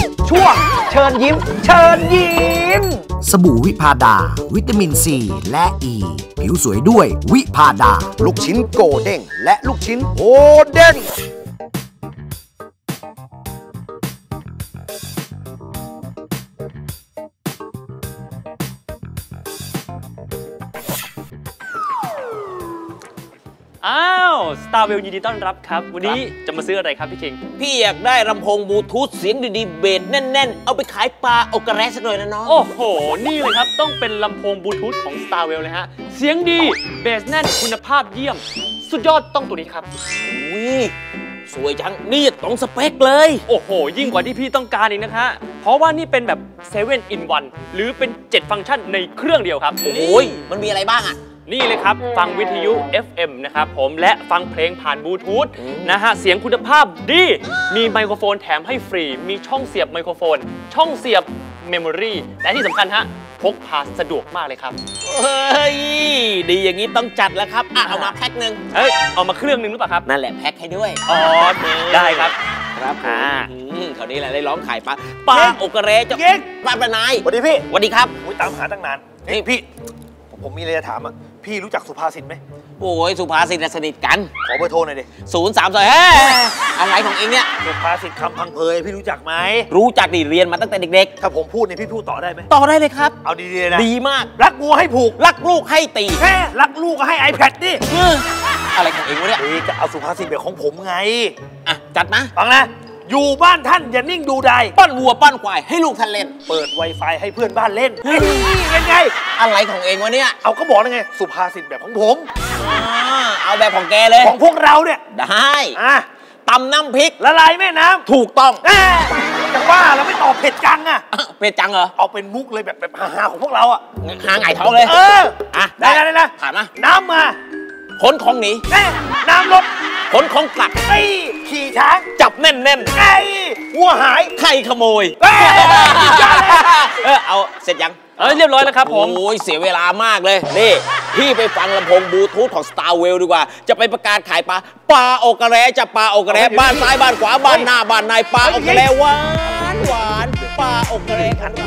ช่วงเชิญยิ้มเชิญยิ้มสบู่วิพาดาวิตามินซีและอ e. ผิวสวยด้วยวิพาดาลูกชิ้นโกเด้งและลูกชิ้นโอเด้งอ้าวสตาร์เวลยินดีต้อนรับครับวันนี้จะมาซื้ออะไรครับพี่คิงพี่อยากได้ลำโพงบลูทูธเสียงดีๆเบสแน่นๆเอาไปขายปลาโอกระแรสักหน่อยนะน้องโอ้โหนี่เลยครับต้องเป็นลำโพงบลูทูธของ Star Well เลยฮะเสียงดีเบสแน่นคุณภาพเยี่ยมสุดยอดต้องตัวนี้ครับอุ้ยสวยจังนี่ตรงสเปคเลยโอ้โหยิ่งกว่าที่พี่ต้องการอีกนะคะเพราะว่านี่เป็นแบบ7 in 1หรือเป็น7ฟังก์ชันในเครื่องเดียวครับโอ้ยมันมีอะไรบ้างอ่ะนี่เลยครับฟังวิทยุ FM นะครับผมและฟังเพลงผ่านบลูทูธนะฮะเสียงคุณภาพดีมีไมโครโฟนแถมให้ฟรีมีช่องเสียบไมโครโฟนช่องเสียบเมมโมรี่และที่สำคัญฮะพกพาสะดวกมากเลยครับเฮ้ยดีอย่างนี้ต้องจัดแล้วครับเอามาแพ็คหนึ่งเอามาเครื่องนึงหรือเปล่าครับนั่นแหละแพ็คให้ด้วยอ๋อได้ครับครับคราวนี้แหละได้ร้องขายปลาโอกระแรจะปลาปลานายสวัสดีพี่สวัสดีครับตามหาตั้งนานนี่พี่ผมมีอะไรจะถามอ่ะพี่รู้จักสุภาษิตไหมโอ้ยสุภาษิตสนิทกันขอเบอร์โทรหน่อยดิ 032อะไรของเองเนี่ยสุภาษิตคำพังเพยพี่รู้จักไหมรู้จักดิเรียนมาตั้งแต่เด็กๆถ้าผมพูดเนี่ยพี่พูดต่อได้ไหมต่อได้เลยครับเอาดีๆนะดีมากรักวัวให้ผูกรักลูกให้ตีแค่รักลูกก็ให้ iPad ดิอะไรของเองวะเนี่ยจะเอาสุภาษิตแบบของผมไงอ่ะจัดนะฟังนะอยู่บ้านท่านอย่านิ่งดูได้ปั้นวัวปั้นควายให้ลูกท่านเล่นเปิด Wi-Fi ให้เพื่อนบ้านเล่นยังไงอะไรของเองวะเนี่ยเอาก็บอกแล้วไงสุภาษิตแบบของผมเอาแบบของแกเลยของพวกเราเนี่ยได้ตำน้ำพริกละลายแม่น้ำถูกต้องแต่ว่าเราไม่ตอบเผ็ดจังอะเผ็ดจังเหรอเอาเป็นมุกเลยแบบฮาๆของพวกเราอะหาไงท้องเลยได้นะถามนะน้ำมาขนของหนีน้ำลดขนของกลับขี่ช้างจับแน่นวัวหายใครขโมยเอาเสร็จยังเรียบร้อยแล้วครับผมโอ้ยเสียเวลามากเลยนี่พี่ไปฟังลำโพงบลูทูธของ Star Well ดีกว่าจะไปประกาศขายปลาโอกระแรจะปลาโอกระแรบ้านซ้ายบ้านขวาบ้านหน้าบ้านในปลาโอกระแรหวานปลาโอกระแร